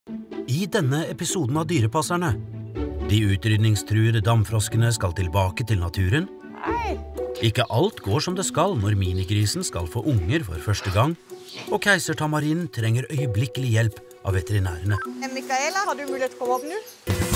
I denne episoden av Dyrepasserne. De utrydningstruede dampfroskene skal tilbake til naturen. Ikke alt går som det skal når minigrisen skal få unger for første gang, og keisertamarinen trenger øyeblikkelig hjelp av veterinærene. Michaela, har du mulighet til å komme opp nå?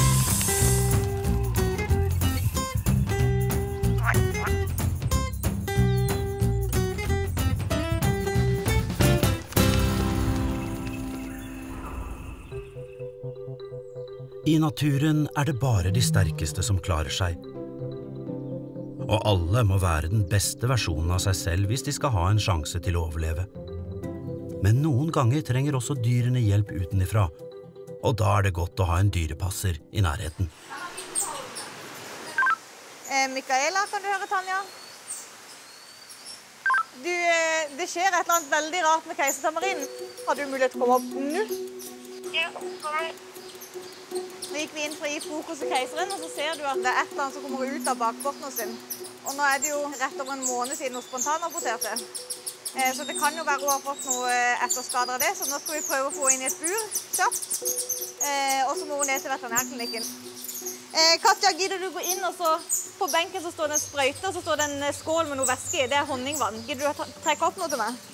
I naturen er det bare de sterkeste som klarer seg. Og alle må være den beste versjonen av seg selv hvis de skal ha en sjanse til å overleve. Men noen ganger trenger også dyrene hjelp utenifra, og da er det godt å ha en dyrepasser i nærheten. Michaela, kan du høre Tanja? Det skjer et eller annet veldig rart med keisertamarinen. Har du mulighet til å komme opp nå? Ja, kommer. Nå gikk vi inn for å gi fokus til keiseren, og så ser du at det er et eller annet som kommer ut av bakporten hos sin. Og nå er det jo rett over en måned siden hun spontanapporterte. Så det kan jo være hun har fått noe etterskader av det, så nå skal vi prøve å få inn i et bur kjapt. Og så må hun ned til veterinærklinikken. Katja, gidder du gå inn, og så på benken så står det en sprøyte, og så står det en skål med noe væske i. Det er honningvann. Gidder du å trekke opp noe til meg?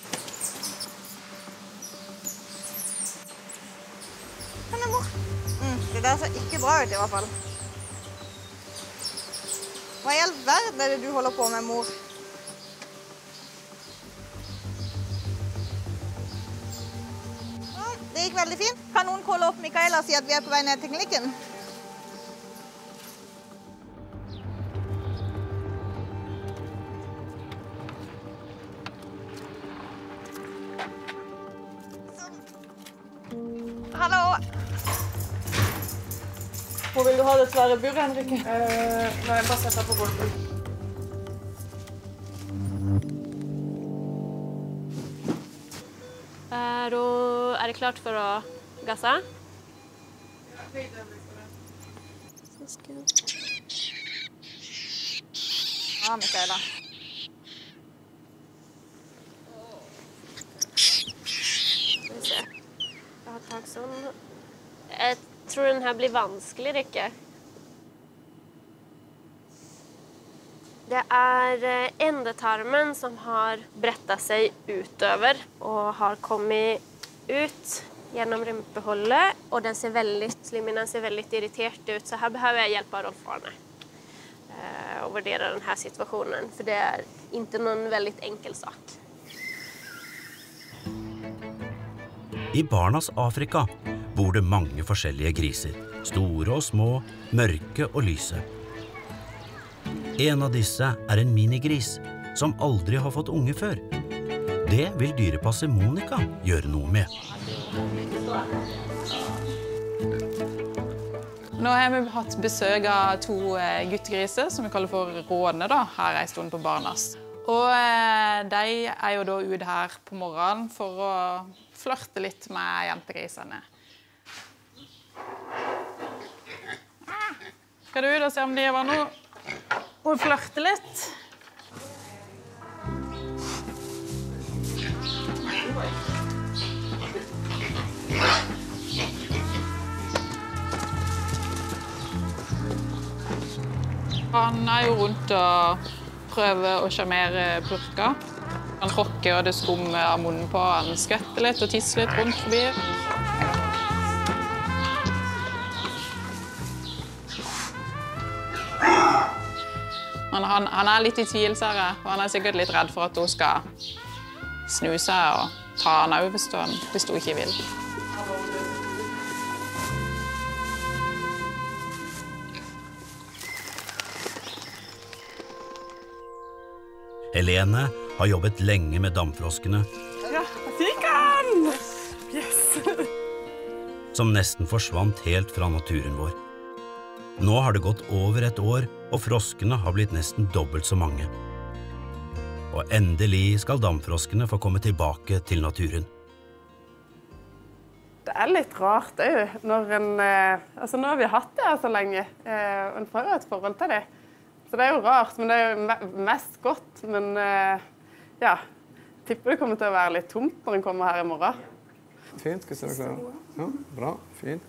Kan jeg, mor? Det der ser ikke bra ut i hvert fall. Hva i all verden er det du holder på med, mor? Det gikk veldig fint. Kan noen kalle opp Michaela og si at vi er på vei ned til klinikken? Hallo! Hvor vil du ha det svære buret, Henrikke? Nå jeg bare setter på gulvet. Er det klart for å gasse? Ja, Michaela. Skal vi se. Jeg har tak sånn. Jeg tror den her blir vanskelig, Rikke. Det er endetarmen som har brettet seg utover og har kommet ut gjennom rumpeholdet, og slimhinnen ser veldig irritert ut, så her behøver jeg hjelp av Rolf Arne og vurdere denne situasjonen, for det er ikke noen veldig enkel sak. I Barnas Afrika bor det mange forskjellige griser, store og små, mørke og lyse. En av disse er en minigris som aldri har fått unge før. Det vil dyrepasser Monica gjøre noe med. Nå har vi hatt besøk av 2 guttegriser, som vi kaller for råne, da, her en stund på Barnas. Og de er jo da ute her på morgenen for å flørte litt med jentegrisene. Skal du ut og se om de var noe og flørte litt? Han er jo rundt og prøver å sjarmere purka. Han tråkker, og det skummer av munnen på. Han skvetter litt og tisser litt rundt forbi. Men han er litt i tvil, ser jeg. Og han er sikkert litt redd for at hun skal snu seg og ta han av hvis hun ikke vil. Helene har jobbet lenge med dampfroskene, Ja, jeg fikk han! Yes! som nesten forsvant helt fra naturen vår. Nå har det gått over et år, og froskene har blitt nesten dobbelt så mange. Og endelig skal dampfroskene få komme tilbake til naturen. Det er litt rart det jo, når nå har vi hatt det her så lenge, og en får et forhold til det. Så det er jo rart, men det er jo mest godt. Men ja, tipper det kommer til å være litt tomt når en kommer her i morgen. Fint, skal vi se om vi klarer. Ja, bra, fint.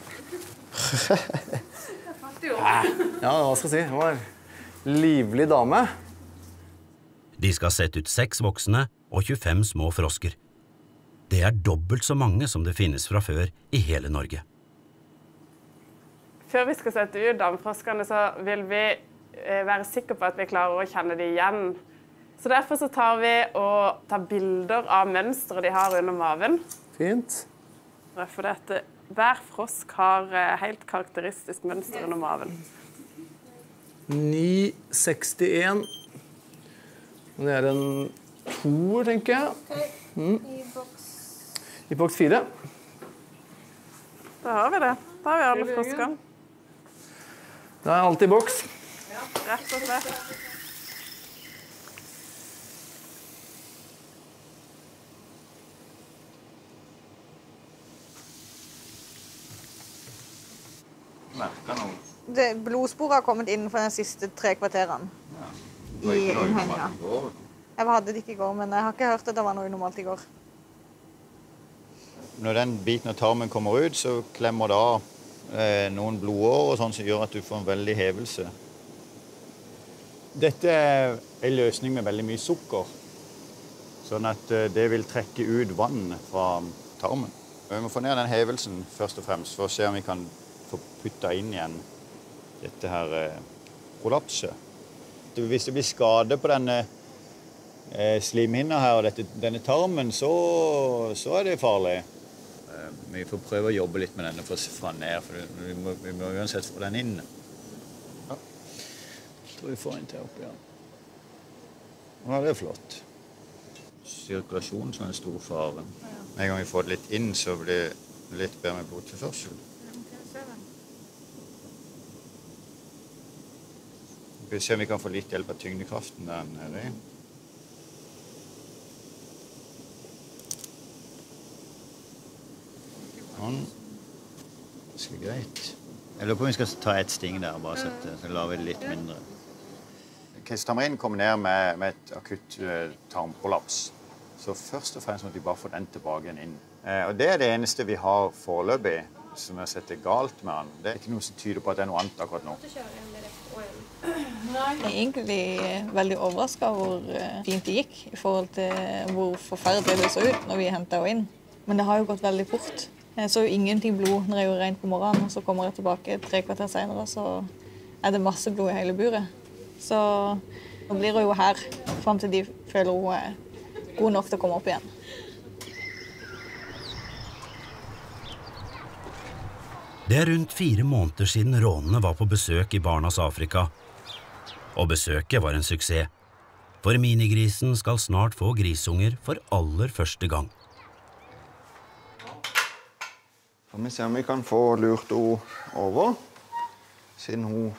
Ja, hva skal jeg si? Hun var en livlig dame. De skal sette ut 6 voksne og 25 små frosker. Det er dobbelt så mange som det finnes fra før i hele Norge. Før vi skal sette ut damfroskene, så vil vi være sikre på at vi klarer å kjenne dem igjen. Så derfor så tar vi og tar bilder av mønstret de har under maven. Fint. For hver frosk har helt karakteristisk mønster under maven. 9,61. Det er en 2, tenker jeg. I boks 4. Da har vi det. Da har vi alle froskene. Det er alltid boks. Ja, rett og slett. Blodsporet har kommet inn for de siste 3 kvarterene. I innhenga. Jeg hadde det ikke i går, men jeg har ikke hørt at det var noe unormalt i går. Når den biten av tarmen kommer ut, så klemmer det av noen blodårer og sånn som gjør at du får en veldig hevelse. Dette er en løsning med veldig mye sukker, sånn at det vil trekke ut vann fra tarmen. Vi må få ned den hevelsen først og fremst for å se om vi kan få puttet inn igjen dette her prolapset. Hvis det blir skade på denne slimhinna her og denne tarmen, så er det farlig. Vi får prøve å jobbe litt med denne for å få den ned, for vi må uansett få den inn. Ja. Jeg tror vi får en til opp igjen. Ja, det er flott. Sirkulasjon som er en stor fare. En gang vi får det litt inn, så blir det litt bedre med blodtilførsel. Vi skal se om vi kan få litt hjelp av tyngdekraften der nede. Sånn. Det skal greit. Jeg lurer på om vi skal ta et sting der, bare så lar vi det litt mindre. Keistamrin kommer ned med et akutt tarmprolaps. Så først og fremst må de bare få den tilbake inn. Og det er det eneste vi har foreløpig som jeg setter galt med han. Det er ikke noe som tyder på at det er noe annet akkurat nå. Jeg er egentlig veldig overrasket hvor fint det gikk i forhold til hvor forferdelig det så ut når vi hentet henne inn. Men det har jo gått veldig fort. Jeg så jo ingenting blod når jeg gjorde rent på morgenen, og så kommer jeg tilbake 3 kvarter senere, så er det masse blod i hele buret. Så nå blir hun jo her frem til de føler hun er god nok til å komme opp igjen. Det er rundt 4 måneder siden rånene var på besøk i Barnas Afrika. Og besøket var en suksess. For minigrisen skal snart få grisunger for aller første gang. Får vi se om vi kan få lurt henne over. Siden hun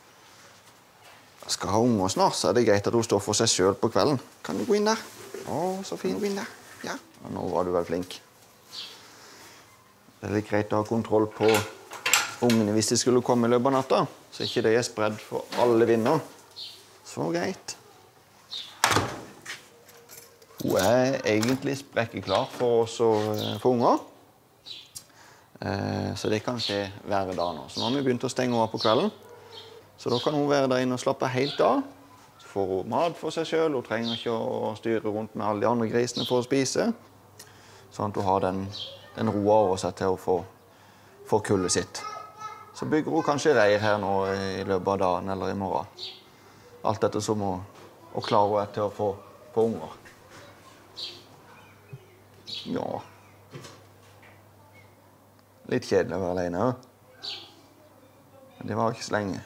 skal ha unger snart, så er det greit at hun står for seg selv på kvelden. Kan du gå inn der? Å, så fin. Gå inn der. Ja. Nå var du vel flink. Det er litt greit å ha kontroll på ungene hvis de skulle komme i løpet av natta, så ikke de er spredd for alle vinder. Så greit. Hun er egentlig sprekkeklar for oss å få unger. Så det kan skje hver dag nå. Så nå har vi begynt å stenge henne på kvelden. Så da kan hun være der inne og slappe helt av. Så får hun mat for seg selv. Hun trenger ikke å styre rundt med alle de andre grisene for å spise. Sånn at hun har den roa over seg til å få kullet sitt. Så bygger hun kanskje reir her nå i løpet av dagen eller i morgen. Alt dette som å klare henne til å få unger. Ja. Litt kjedelig å være alene, ja. Men det var ikke så lenge.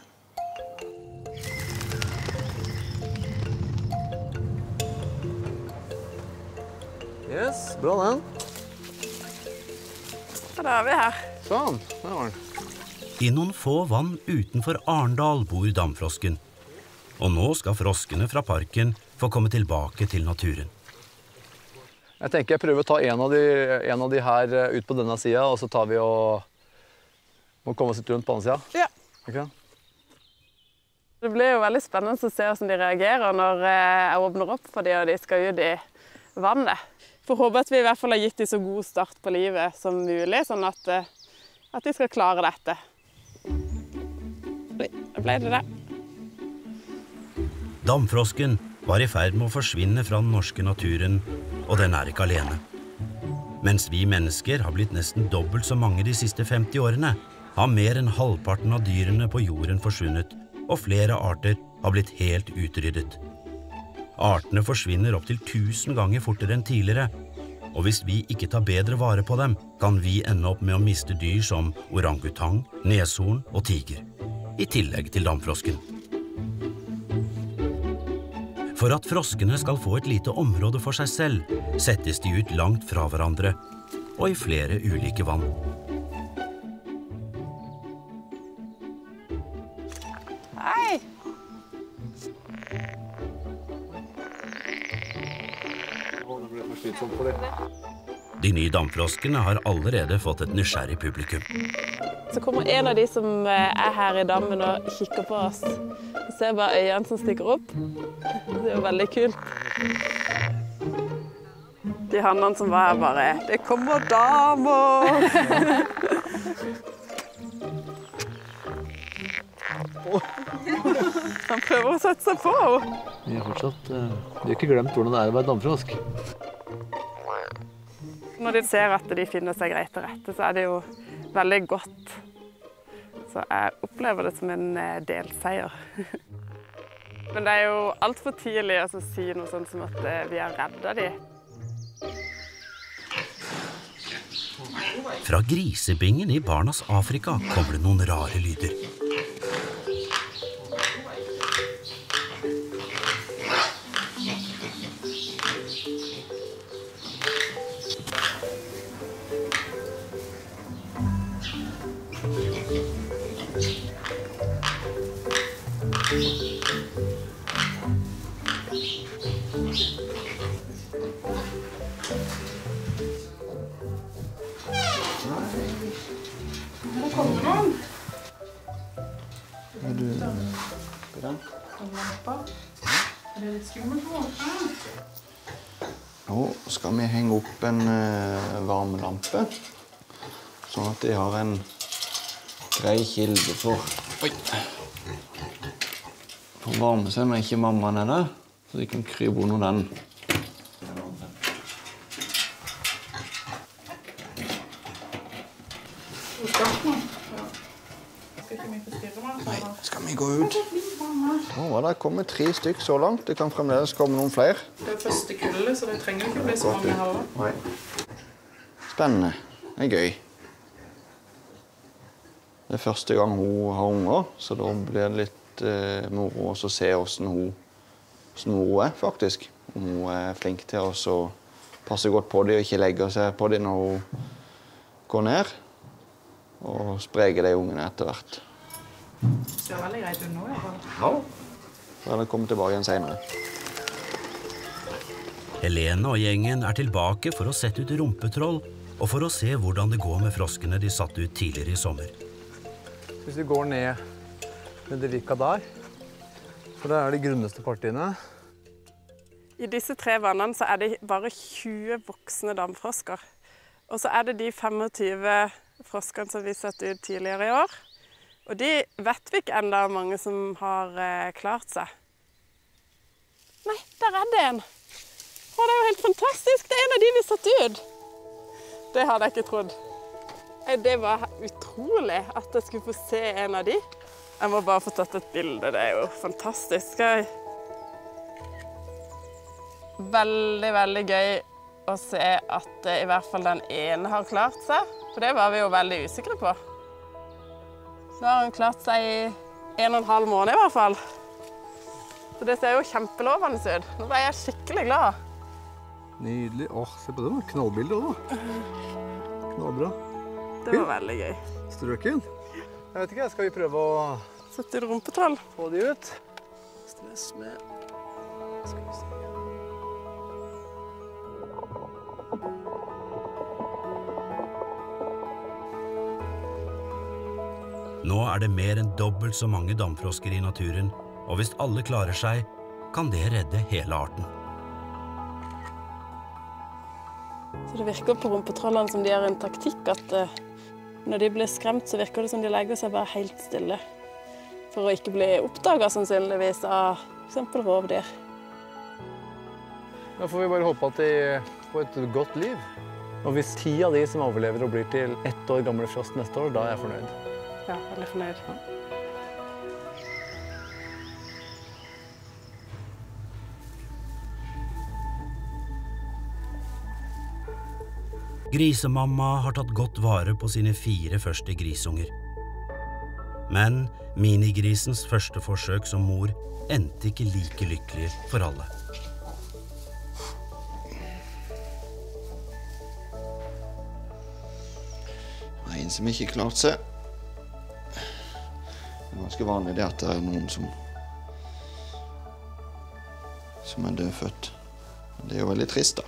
Yes, bra den. Da er vi her. Sånn, der var den. I noen få vann utenfor Arendal bor damfrosken. Og nå skal froskene fra parken få komme tilbake til naturen. Jeg tenker jeg prøver å ta en av de her ut på denne siden, og så tar vi og må komme oss litt rundt på andre siden. Ja. Okay. Det blir jo veldig spennende å se hvordan de reagerer når jeg åpner opp for dem og de skal ut i vannet. For får håpe at vi i hvert fall har gitt dem så god start på livet som mulig, sånn at de skal klare dette. Da ble det det. Damfrosken var i ferd med å forsvinne fra den norske naturen, og den er ikke alene. Mens vi mennesker har blitt nesten dobbelt så mange de siste 50 årene, har mer enn halvparten av dyrene på jorden forsvunnet, og flere arter har blitt helt utryddet. Artene forsvinner opp til 1000 ganger fortere enn tidligere, og hvis vi ikke tar bedre vare på dem, kan vi ende opp med å miste dyr som orangutang, neshorn og tiger, i tillegg til damfrosken. For at froskene skal få et lite område for seg selv, settes de ut langt fra hverandre, og i flere ulike vann. Hei! De nye damfroskene har allerede fått et nysgjerrig publikum. Så kommer en av de som er her i dammen og kikker på oss. Vi ser bare øynene som stikker opp. Det er jo veldig kult. De hannene som var her bare, det kommer damer! Han prøver å sette seg på. Vi har ikke glemt hvordan det er å være damfrosk. Når de ser at de finner seg greit til rette, så er det jo veldig godt. Så jeg opplever det som en delseier. Men det er jo alt for tidlig å si noe sånt som at vi har reddet de. Fra grisebingen i Barnas Afrika kommer det noen rare lyder. Nå skal vi henge opp en varmelampe, sånn at de har en grei kilde for varme seg når ikke mammaen er der, så de kan krype under den. Skal vi gå ut? Nå var det kommet 3 stykk så langt. Det kan fremdeles komme noen flere. Det er første kullet, så det trenger ikke bli så mange heller. Nei. Spennende. Det er gøy. Det er første gang hun har unger, så da blir det litt moro å se hvordan hun er, faktisk. Om hun er flink til å passe godt på dem og ikke legge seg på dem når hun går ned. Og spreke de ungene etter hvert. Det ser veldig greit ut nå, i hvert fall. Ja. Da er det kommet tilbake igjen senere. Helene og gjengen er tilbake for å sette ut rumpetroll, og for å se hvordan det går med froskene de satte ut tidligere i sommer. Hvis vi går ned det vika der, for der er de grunneste partiene. I disse 3 vannene så er det bare 20 voksne damfrosker. Og så er det de 25 froskene som vi satte ut tidligere i år. Og de vet vi ikke enda mange som har klart seg. Nei, der er det en. Å, det er jo helt fantastisk. Det er en av de vi satte ut. Det hadde jeg ikke trodd. Det var utrolig at jeg skulle få se en av de. Jeg må bare få tatt et bilde. Det er jo fantastisk. Veldig, veldig gøy å se at i hvert fall den ene har klart seg. For det var vi jo veldig usikre på. Nå har hun klart seg i 1,5 måned i hvert fall. Så det ser jo kjempelovende ut. Nå ble jeg skikkelig glad. Nydelig. Åh, se på det da. Knallbilde også. Knallbra. Det var veldig gøy. Strøken. Jeg vet ikke, skal vi prøve å sette ut rumpetroll? Få de ut. Stress med. Skal vi se. Nå er det mer enn dobbelt så mange damfrosker i naturen, og hvis alle klarer seg, kan det redde hele arten. Det virker på rumpetrollene som de har en taktikk at når de blir skremt, så virker det som de legger seg bare helt stille. For å ikke bli oppdaget sannsynligvis av for eksempel rovdyr. Da får vi bare håpe at de får et godt liv. Og hvis 10 av de som overlever og blir til 1 år gamle Frost neste år, da er jeg fornøyd. Ja, veldig fornøyd. Grisemamma har tatt godt vare på sine 4 første grisunger. Men minigrisens første forsøk som mor endte ikke like lykkelig for alle. Det var en som ikke klarte seg. Det er ganske vanlig det at det er noen som er dødfødt. Det er jo veldig trist da.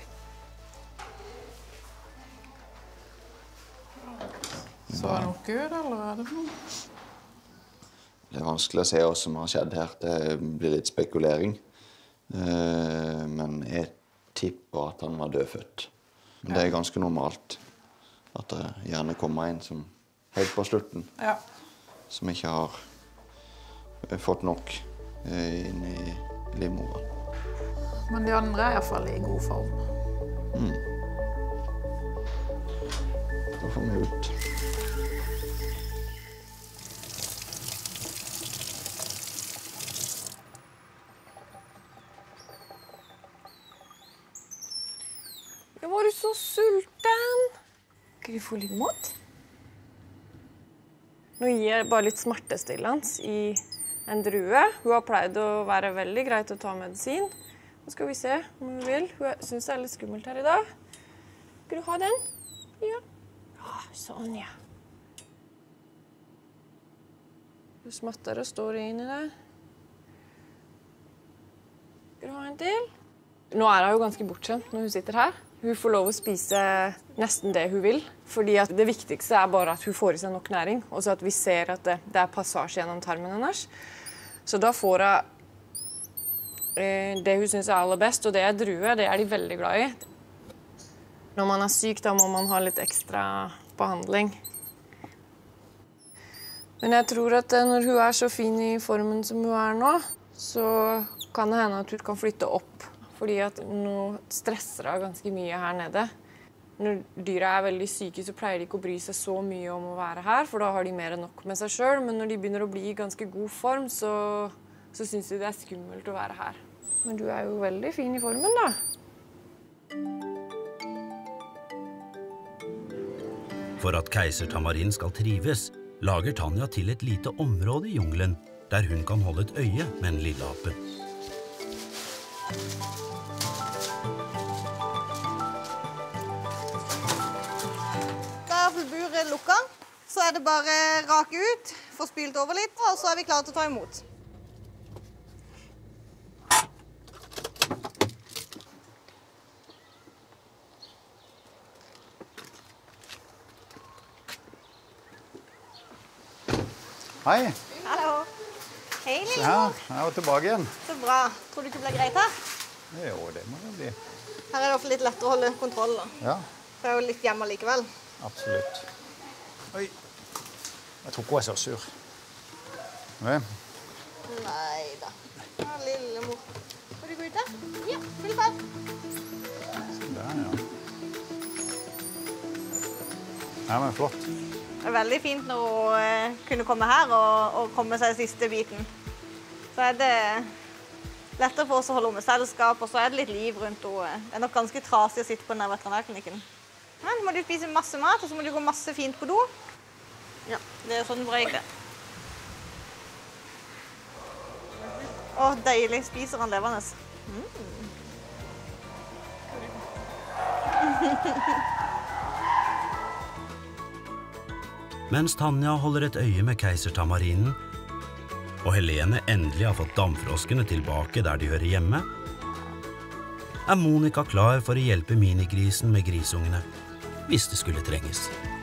Så er det noe gud, eller er det noe? Det er vanskelig å se hva som har skjedd her. Det blir litt spekulering. Men jeg tipper at han var dødfødt. Men det er ganske normalt at det gjerne kommer en som helt på slutten, som ikke har fått nok inn i livmoren. Men de andre er i hvert fall i god form. Da får vi ut. Var du så sulten? Skal vi få litt mat? Nå gir jeg bare litt smertestillende i en drue. Hun har pleid å være veldig greit å ta medisin. Nå skal vi se om hun vil. Hun synes det er litt skummelt her i dag. Skal du ha den? Ja. Ja, sånn, ja. Hun smatter og står inni der. Skal du ha en til? Nå er hun jo ganske bortskjemt når hun sitter her. Hun får lov å spise nesten det hun vil, fordi at det viktigste er bare at hun får i seg nok næring, og så at vi ser at det er passasje gjennom tarmen hennes. Så da får hun det hun synes er aller best, og det er drue, det er de veldig glad i. Når man er syk, da må man ha litt ekstra behandling. Men jeg tror at når hun er så fin i formen som hun er nå, så kan det hende at hun kan flytte opp. Fordi at nå stresser hun ganske mye her nede. Når dyra er veldig syke, så pleier de ikke å bry seg så mye om å være her, for da har de mer enn nok med seg selv. Men når de begynner å bli i ganske god form, så synes de det er skummelt å være her. Men du er jo veldig fin i formen, da. For at keiser Tamarin skal trives, lager Tanja til et lite område i jungelen, der hun kan holde et øye med en lille ape. Da er buret lukket, så er det bare rake ut, få spylt over litt, og så er vi klare til å ta imot. Hei. Hallo. Hei, Se Lille. her, jeg er tilbake igjen. Så bra. Tror du ikke det blir greit her? Jo, det må det bli. Her er det også litt lettere å holde kontroll, da. Ja, For jeg er jo litt hjemme likevel. absolutt. Oi. Jeg tror ikke hun er så sur. Nei. Neida. Ja, lille mor. Får du gå ut der? Ja, vil du bare? Der, ja. Ja, men flott. Det er veldig fint når hun kunne komme her og komme seg siste biten. Så er det lettere for oss å holde henne med selskap, og så er det litt liv rundt henne. Det er nok ganske trasig å sitte på den veterinærklinikken. Men må du spise masse mat, og så må du gå masse fint på do. Ja, det er sånn bra egentlig. Å, deilig. Spiser han levende. Mens Tanja holder et øye med keiser Tamarinen, og Helene endelig har fått damfroskene tilbake der de hører hjemme, er Monica klar for å hjelpe minigrisen med grisungene, hvis det skulle trenges.